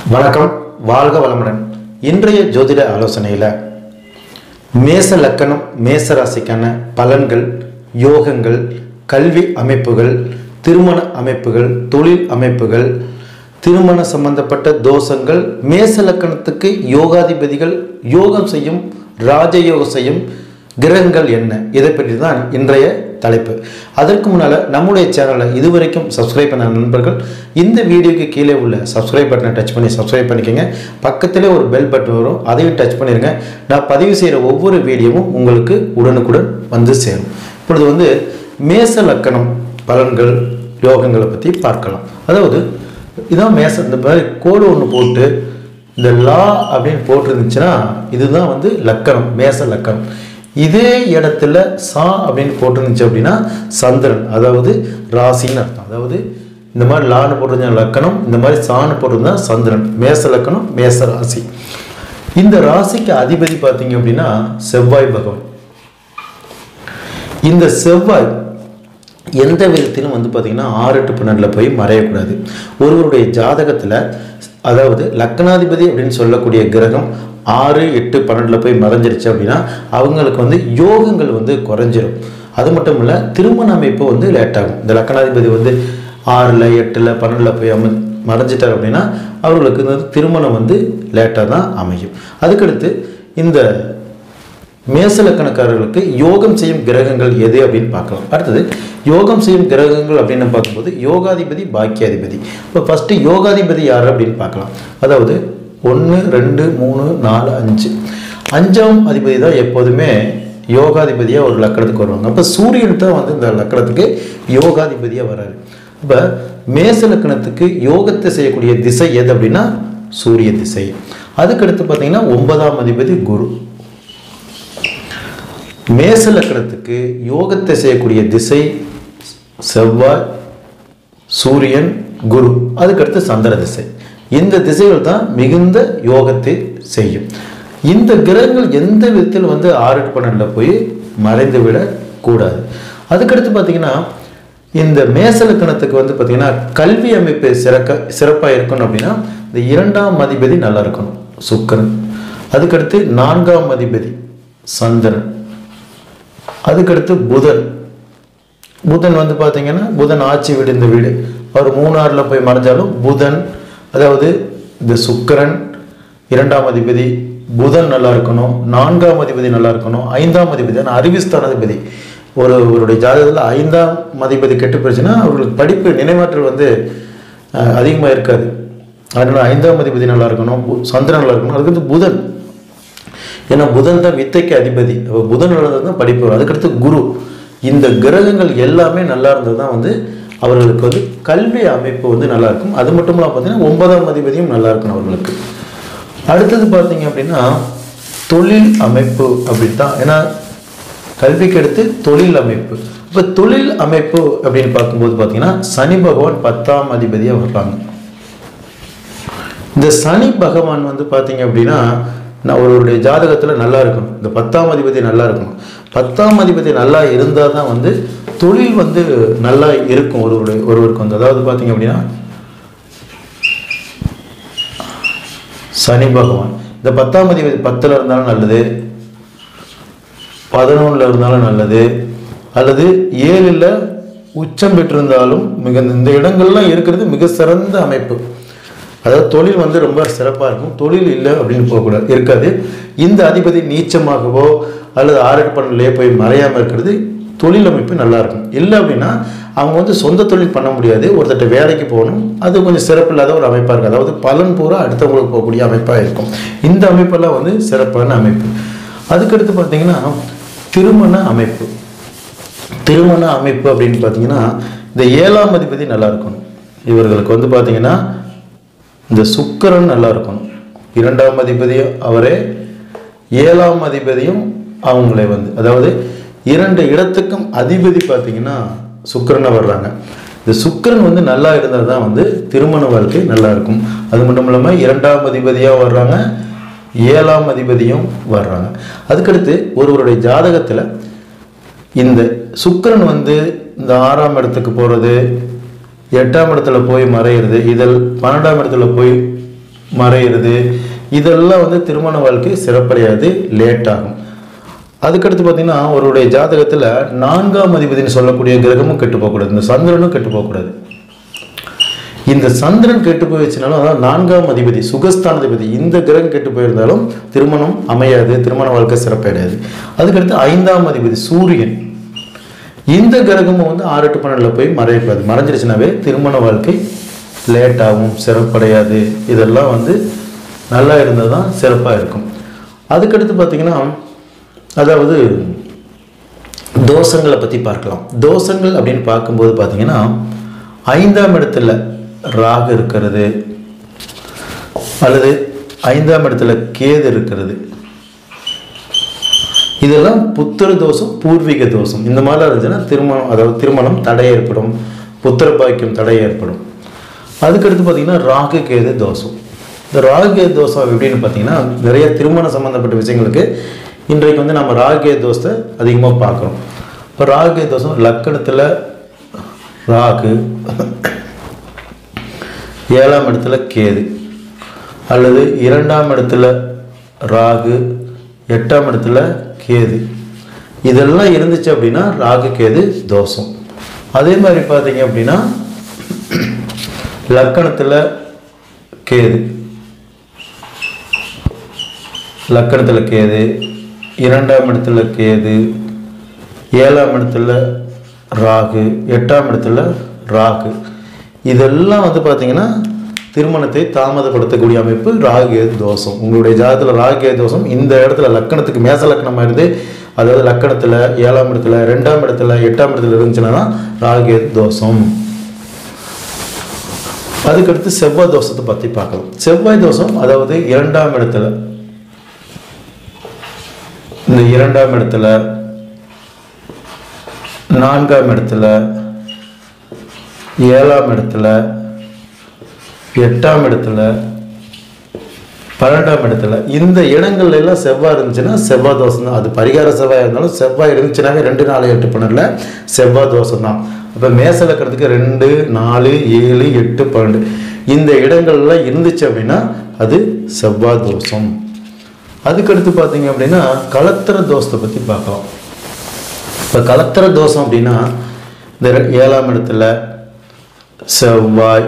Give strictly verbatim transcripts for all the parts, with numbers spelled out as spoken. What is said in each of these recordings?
வணக்கம், வாழ்க வளமுடன். இன்றைய ஜோதிட ஆலோசனையில் மேச லக்கணம் மேச ராசிக்கான பலன்கள், யோகங்கள், கல்வி அமைப்புகள், திருமண அமைப்புகள், தொழில் அமைப்புகள், திருமண சம்பந்தப்பட்ட தோஷங்கள், மேச லக்கணத்துக்கு யோகாதிபதிகள் யோகம் செய்யும் ராஜயோகம் செய்யும் கிரகங்கள் என்ன, இதை பற்றி தான் இன்றைய தலைப்பு. அதற்கு முன்னால் நம்முடைய சேனலை இதுவரைக்கும் சப்ஸ்கிரைப் பண்ண நண்பர்கள் இந்த வீடியோக்கு கீழே உள்ள சப்ஸ்கிரைப் பட்டனை டச் பண்ணி சப்ஸ்கிரைப் பண்ணிக்கோங்க. பக்கத்திலே ஒரு பெல் பட்டன் வரும், அதையும் டச் பண்ணிடுங்க. நான் பதிவு செய்கிற ஒவ்வொரு வீடியோவும் உங்களுக்கு உடனுக்குடன் வந்து சேரும். இப்பொழுது வந்து மேச லக்கணம் பலன்கள், யோகங்களை பற்றி பார்க்கலாம். அதாவது இதான் மேச, இந்த மாதிரி கோடு ஒன்று போட்டு இந்த லா அப்படின்னு போட்டிருந்துச்சுன்னா இதுதான் வந்து லக்கணம், மேச லக்கணம். இதே இடத்துல சா அப்படின்னு போட்டிருந்துச்சு அப்படின்னா சந்திரன், அதாவது ராசின்னு அர்த்தம். அதாவது இந்த மாதிரி லான்னு போட்டிருந்தா லக்கணம், இந்த மாதிரி சான்னு போட்டிருந்தா சந்திரன். மேச லக்கணம், மேச ராசி. இந்த ராசிக்கு அதிபதி பார்த்தீங்க அப்படின்னா செவ்வாய் பகவான். இந்த செவ்வாய் எந்த விதத்திலும் வந்து பார்த்தீங்கன்னா ஆறு எட்டு பன்னெண்டில் போய் மறையக்கூடாது. ஒருவருடைய ஜாதகத்தில், அதாவது லக்னாதிபதி அப்படின்னு சொல்லக்கூடிய கிரகம் ஆறு எட்டு பன்னெண்டில் போய் மறைஞ்சிருச்சு அப்படின்னா அவங்களுக்கு வந்து யோகங்கள் வந்து குறைஞ்சிரும். அது மட்டும் இல்லை, திருமண அமைப்பு வந்து லேட் ஆகும். இந்த லக்னாதிபதி வந்து ஆறில் எட்டில் பன்னெண்டில் போய் அமை மறைஞ்சிட்டார் அப்படின்னா அவர்களுக்கு வந்து திருமணம் வந்து லேட்டாக தான் அமையும். அதுக்கடுத்து இந்த மேச லக்கணக்காரர்களுக்கு யோகம் செய்யும் கிரகங்கள் எது அப்படின்னு பார்க்கலாம். அடுத்தது யோகம் செய்யும் கிரகங்கள் அப்படின்னு பார்க்கும்போது யோகாதிபதி, பாக்கியாதிபதி. இப்போ ஃபஸ்ட்டு யோகாதிபதி யார் அப்படின்னு பார்க்கலாம். அதாவது ஒன்று ரெண்டு மூணு நாலு அஞ்சு அஞ்சாம் அதிபதி தான் எப்போதுமே யோகாதிபதியாக ஒரு லக்கணத்துக்கு வருவாங்க. அப்போ சூரியன் தான் வந்து இந்த லக்கணத்துக்கு யோகாதிபதியாக வராரு. இப்போ மேச லக்கணத்துக்கு யோகத்தை செய்யக்கூடிய திசை எது அப்படின்னா சூரிய திசை. அதுக்கடுத்து பார்த்தீங்கன்னா ஒன்பதாம் அதிபதி குரு. மேச லக்கணத்துக்கு யோகத்தை செய்யக்கூடிய திசை செவ்வாய், சூரியன், குரு. அதுக்கடுத்து சந்திர திசை. இந்த திசைகள் தான் மிகுந்த யோகத்தை செய்யும். இந்த கிரகங்கள் எந்த விதத்தில் வந்து ஆறு எட்டு பன்னெண்டில் போய் மறைந்து விடக்கூடாது. அதுக்கடுத்து பார்த்தீங்கன்னா இந்த மேச லக்கணத்துக்கு வந்து பார்த்தீங்கன்னா கல்வி அமைப்பு சிறக்க சிறப்பாக இருக்கணும் அப்படின்னா இந்த இரண்டாம் அதிபதி நல்லா இருக்கணும், சுக்கிரன். அதுக்கடுத்து நான்காம் அதிபதி சந்திரன். அதுக்கடுத்து புதன். புதன் வந்து பார்த்தீங்கன்னா புதன் ஆட்சி வீடு, இந்த வீடு அவர் மூணாறில் போய் மறைஞ்சாலும் புதன், அதாவது இந்த சுக்கிரன் இரண்டாம் அதிபதி புதன் நல்லா இருக்கணும், நான்காம் அதிபதி நல்லா இருக்கணும், ஐந்தாம் அதிபதி அறிவுஸ்தான அதிபதி. ஒரு ஒருடைய ஜாதகத்தில் ஐந்தாம் அதிபதி கெட்டு போயிடுச்சுன்னா அவர்களுக்கு படிப்பு நினைவாற்றல் வந்து அதிகமாக இருக்காது. அதனால் ஐந்தாம் அதிபதி நல்லா இருக்கணும், சந்திரன் நல்லா இருக்கணும். அதுக்கடுத்து புதன், ஏன்னா புதன் தான் வித்தைக்கு அதிபதி. புதன் நல்லா தான் படிப்பு வரும். அதுக்கடுத்து குரு. இந்த கிரகங்கள் எல்லாமே நல்லா இருந்தது தான் வந்து அவர்களுக்கு வந்து கல்வி அமைப்பு வந்து நல்லா இருக்கும். அது மட்டும் இல்லாமல் பார்த்தீங்கன்னா ஒன்பதாம் அதிபதியும் நல்லா இருக்கணும் அவர்களுக்கு. அடுத்தது பார்த்தீங்க அப்படின்னா தொழில் அமைப்பு அப்படின்னு தான், ஏன்னா கல்விக்கு அடுத்து தொழில் அமைப்பு. இப்போ தொழில் அமைப்பு அப்படின்னு பார்க்கும்போது பார்த்தீங்கன்னா சனி பகவான் பத்தாம் அதிபதியாக வர்றாங்க. இந்த சனி பகவான் வந்து பார்த்தீங்க அப்படின்னா நான் ஒருவருடைய ஜாதகத்தில் நல்லா இருக்கணும், இந்த பத்தாம் அதிபதி நல்லா இருக்கணும். பத்தாம் அதிபதி நல்லா இருந்தால் தான் வந்து தொழில் வந்து நல்லா இருக்கும் ஒருவருடைய ஒருவருக்கு வந்து. அதாவது பார்த்தீங்க அப்படின்னா சனி பகவான் இந்த பத்தாம் அதிபதி பத்தில் இருந்தாலும் நல்லது, பதினொன்றில் இருந்தாலும் நல்லது, அல்லது ஏழில் உச்சம் பெற்றிருந்தாலும் மிக இந்த இடங்கள்லாம் இருக்கிறது மிக சிறந்த அமைப்பு. அதாவது தொழில் வந்து ரொம்ப சிறப்பாக இருக்கும். தொழில் இல்லை அப்படின்னு போகக்கூடாது, இருக்காது. இந்த அதிபதி நீச்சமாகவோ அல்லது ஆறு எட்டு பன்னெண்டுலேயே போய் மறையாமல் இருக்கிறது தொழில் அமைப்பு நல்லா இருக்கும். இல்லை அப்படின்னா அவங்க வந்து சொந்த தொழில் பண்ண முடியாது, ஒருத்தட்ட வேலைக்கு போகணும். அது கொஞ்சம் சிறப்பு இல்லாத ஒரு அமைப்பாக இருக்கும். அதாவது பலன் பூரா அடுத்தவங்களுக்கு போகக்கூடிய அமைப்பாக இருக்கும். இந்த அமைப்பெல்லாம் வந்து சிறப்பான அமைப்பு. அதுக்கடுத்து பார்த்தீங்கன்னா திருமண அமைப்பு. திருமண அமைப்பு அப்படின்னு பார்த்தீங்கன்னா இந்த ஏழாம் அதிபதி நல்லா இருக்கணும். இவர்களுக்கு வந்து பார்த்தீங்கன்னா இந்த சுக்கிரன் நல்லா இருக்கணும். இரண்டாம் அதிபதியும் அவரே, ஏழாம் அதிபதியும் அவங்களே வந்து, அதாவது இரண்டு இடத்துக்கும் அதிபதி பார்த்தீங்கன்னா சுக்கிரனை வர்றாங்க. இந்த சுக்கிரன் வந்து நல்லா இருந்தால் தான் வந்து திருமண வாழ்க்கை நல்லா இருக்கும். அது மட்டும் இல்லாமல் இரண்டாம் அதிபதியாக வர்றாங்க, ஏழாம் அதிபதியும் வர்றாங்க. அதுக்கடுத்து ஒருவருடைய ஜாதகத்தில் இந்த சுக்கிரன் வந்து இந்த ஆறாம் இடத்துக்கு போகிறது, எட்டாம் இடத்துல போய் மறையிறது, இதில் பன்னெண்டாம் இடத்துல போய் மறையிறது, இதெல்லாம் வந்து திருமண வாழ்க்கை சிறப்படையாது, லேட் ஆகும். அதுக்கடுத்து பார்த்தீங்கன்னா அவருடைய ஜாதகத்தில் நான்காம் அதிபதினு சொல்லக்கூடிய கிரகமும் கெட்டு போகக்கூடாது, இந்த சந்திரனும் கெட்டு போகக்கூடாது. இந்த சந்திரன் கெட்டு போயிடுச்சுனாலும், அதாவது நான்காம் அதிபதி சுகஸ்தானாதிபதி இந்த கிரகம் கெட்டு போயிருந்தாலும் திருமணம் அமையாது, திருமண வாழ்க்கை சிறப்படையாது. அதுக்கடுத்து ஐந்தாம் அதிபதி சூரியன், இந்த கிரகமும் வந்து ஆறு எட்டு பன்னெண்டில் போய் மறையக்கூடாது. மறைஞ்சிருச்சுனாவே திருமண வாழ்க்கை லேட் ஆகும், சிறப்படையாது. இதெல்லாம் வந்து நல்லா இருந்தால் தான் சிறப்பாக இருக்கும். அதுக்கடுத்து பார்த்திங்கன்னா அதாவது தோஷங்களை பற்றி பார்க்கலாம். தோஷங்கள் அப்படின்னு பார்க்கும்போது பார்த்திங்கன்னா ஐந்தாம் இடத்துல ராகு இருக்கிறது, அல்லது ஐந்தாம் இடத்துல கேது இருக்கிறது, இதெல்லாம் புத்திர தோஷம், பூர்வீக தோஷம். இந்த மாதிரிலாம் இருந்துச்சுன்னா திருமணம், அதாவது திருமணம் தடை ஏற்படும், புத்திர பாக்கியம் தடை ஏற்படும். அதுக்கடுத்து பார்த்திங்கன்னா ராகு கேது தோஷம். இந்த ராகு கேது தோஷம் எப்படின்னு பார்த்தீங்கன்னா நிறைய திருமணம் சம்மந்தப்பட்ட விஷயங்களுக்கு இன்றைக்கு வந்து நம்ம ராகு கேது தோஷத்தை அதிகமாக பார்க்குறோம். இப்போ ராகு கேது தோஷம் லக்கணத்தில் ராகு, ஏழாம் இடத்துல கேது, அல்லது இரண்டாம் இடத்துல ராகு, எட்டாம் இடத்துல கேது, இதெல்லாம் இருந்துச்சு அப்படின்னா ராகு கேது தோஷம். அதே மாதிரி பார்த்தீங்க அப்படின்னா லக்கணத்தில் கேது, லக்கணத்தில் கேது, இரண்டாம் இடத்துல கேது, ஏழாம் இடத்துல ராகு, எட்டாம் இடத்துல ராகு, இதெல்லாம் வந்து பார்த்தீங்கன்னா திருமணத்தை தாமதப்படுத்தக்கூடிய அமைப்பு ராகு கேது தோஷம். உங்களுடைய ஜாதகத்தில் ராகு கேது தோஷம் இந்த இடத்துல லக்கணத்துக்கு மேச லக்கணமாக இருந்து, அதாவது லக்கணத்தில் ஏழாம் இடத்துல, ரெண்டாம் இடத்துல, எட்டாம் இடத்துல இருந்துச்சுன்னா தான் ராகு கேது தோஷம். அதுக்கடுத்து செவ்வாய் தோஷத்தை பற்றி பார்க்கலாம். செவ்வாய் தோஷம் அதாவது இரண்டாம் இடத்துல, இந்த இரண்டாம் இடத்துல, நான்காம் இடத்துல, ஏழாம் இடத்துல, எட்டாம் இடத்துல, பன்னெண்டாம் இடத்துல, இந்த இடங்கள்ல எல்லாம் செவ்வாய் இருந்துச்சுன்னா செவ்வாய் தோஷம் தான். அது பரிகார செவ்வாய் இருந்தாலும் செவ்வாய் இருந்துச்சுனாவே ரெண்டு நாலு எட்டு பன்னெண்டுல செவ்வாய் தோஷம் தான். அப்போ மேச லக்கணத்துக்கு ரெண்டு நாலு ஏழு எட்டு பன்னெண்டு இந்த இடங்கள்லாம் இருந்துச்சு அப்படின்னா அது செவ்வாய் தோஷம். அதுக்கடுத்து பார்த்தீங்க அப்படின்னா கலத்திர தோஷத்தை பற்றி பார்க்கலாம். இப்போ கலத்திர தோஷம் அப்படின்னா இந்த ஏழாம் இடத்துல செவ்வாய்,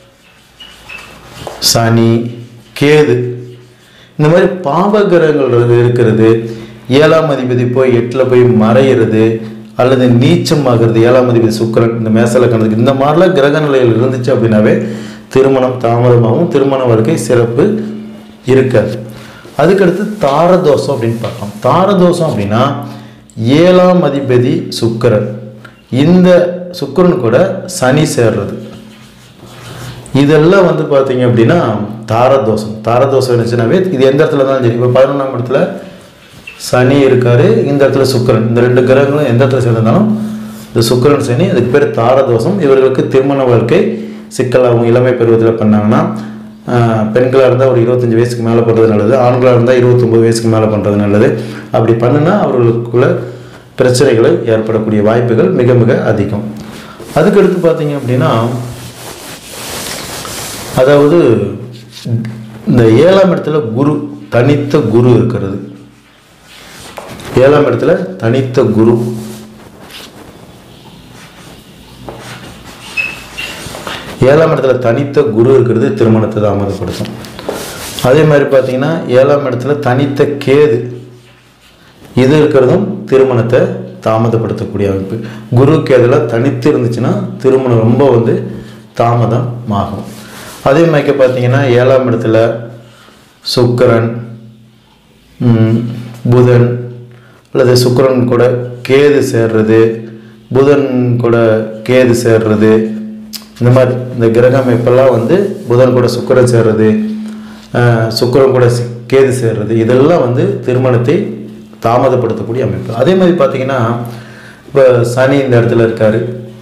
சனி, கேது, இந்த மாதிரி பாவகிரகங்கள் இருக்கிறது. ஏழாம் அதிபதி போய் எட்டில் போய் மறையிறது அல்லது நீச்சம் ஆகிறது, ஏழாம் அதிபதி சுக்கிரன் இந்த மேசலக்கணத்துக்கு, இந்த மாதிரிலாம் கிரக நிலையில் இருந்துச்சு அப்படின்னாவே திருமணம் தாமதமாகவும் திருமண வாழ்க்கை சிறப்பு இருக்காது. அதுக்கடுத்து தாரதோஷம் அப்படின்னு பார்க்கலாம். தாரதோஷம் அப்படின்னா ஏழாம் அதிபதி சுக்கிரன், இந்த சுக்கிரன் கூட சனி சேர்றது, இதெல்லாம் வந்து பார்த்தீங்க அப்படின்னா தாரதோஷம். தாரதோஷம் இருந்துச்சுனாவே இது எந்த இடத்துல தான் சரி. இப்போ பதினொன்றாம் இடத்துல சனி இருக்காரு, இந்த இடத்துல சுக்கிரன், இந்த ரெண்டு கிரகங்களும் எந்த இடத்துல சேர்ந்தாலும் இந்த சுக்கிரன் சனி, அதுக்கு பேர் தாரதோஷம். இவர்களுக்கு திருமண வாழ்க்கை சிக்கலாகும். இளமை பருவத்தில் பண்ணாங்கன்னா பெண்களாக இருந்தால் ஒரு இருபத்தஞ்சி வயசுக்கு மேலே பண்ணுறது நல்லது, ஆண்களாக இருந்தால் இருபத்தொம்பது வயசுக்கு மேலே பண்ணுறது நல்லது. அப்படி பண்ணுனா அவர்களுக்குள்ள பிரச்சனைகளை ஏற்படக்கூடிய வாய்ப்புகள் மிக மிக அதிகம். அதுக்கடுத்து பார்த்தீங்க அப்படின்னா அதாவது இந்த ஏழாம் இடத்துல குரு, தனித்த குரு இருக்கிறது. ஏழாம் இடத்துல தனித்த குரு, ஏழாம் இடத்துல தனித்த குரு இருக்கிறது திருமணத்தை தாமதப்படுத்தும். அதே மாதிரி பார்த்தீங்கன்னா ஏழாம் இடத்துல தனித்த கேது, இது இருக்கிறதும் திருமணத்தை தாமதப்படுத்தக்கூடிய அமைப்பு. குரு கேதுல தனித்து இருந்துச்சுன்னா திருமணம் ரொம்ப வந்து தாமதம் ஆகும். அதே மாதிரி பார்த்தீங்கன்னா ஏழாம் இடத்துல சுக்கிரன், புதன் அல்லது சுக்கிரன் கூட கேது சேர்றது, புதன் கூட கேது சேர்றது, இந்த மாதிரி இந்த கிரக அமைப்பெல்லாம் வந்து புதன் கூட சுக்கிரன் சேர்றது, சுக்கிரன் கூட கேது சேர்றது, இதெல்லாம் வந்து திருமணத்தை தாமதப்படுத்தக்கூடிய அமைப்பு. அதே மாதிரி பார்த்தீங்கன்னா இப்போ சனி இந்த இடத்துல இருக்காரு,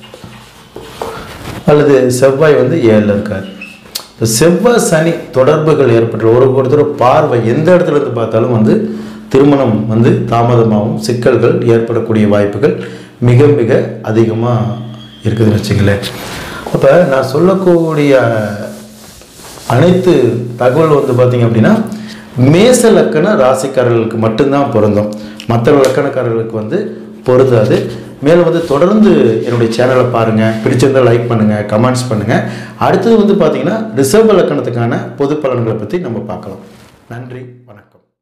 அல்லது செவ்வாய் வந்து ஏழில் இருக்கார். இப்போ செவ்வாய் சனி தொடர்புகள் ஏற்பட்டு ஒரு ஒருத்தர் பார்வை எந்த இடத்துல இருந்து பார்த்தாலும் வந்து திருமணம் வந்து தாமதமாகவும் சிக்கல்கள் ஏற்படக்கூடிய வாய்ப்புகள் மிக மிக அதிகமாக இருக்குதுன்னு வச்சுங்களேன். அப்போ நான் சொல்லக்கூடிய அனைத்து தகவல் வந்து பார்த்தீங்க அப்படின்னா மேச லக்கண ராசிக்காரர்களுக்கு மட்டும்தான் பொருந்தும், மற்ற லக்கணக்காரர்களுக்கு வந்து பொருந்தாது. மேலும் வந்து தொடர்ந்து என்னுடைய சேனலை பாருங்கள், பிடிச்சிருந்தால் லைக் பண்ணுங்கள், கமெண்ட்ஸ் பண்ணுங்கள். அடுத்தது வந்து பார்த்தீங்கன்னா ரிஷப லக்கணத்துக்கான பொது பலன்களை பற்றி நம்ம பார்க்கலாம். நன்றி, வணக்கம்.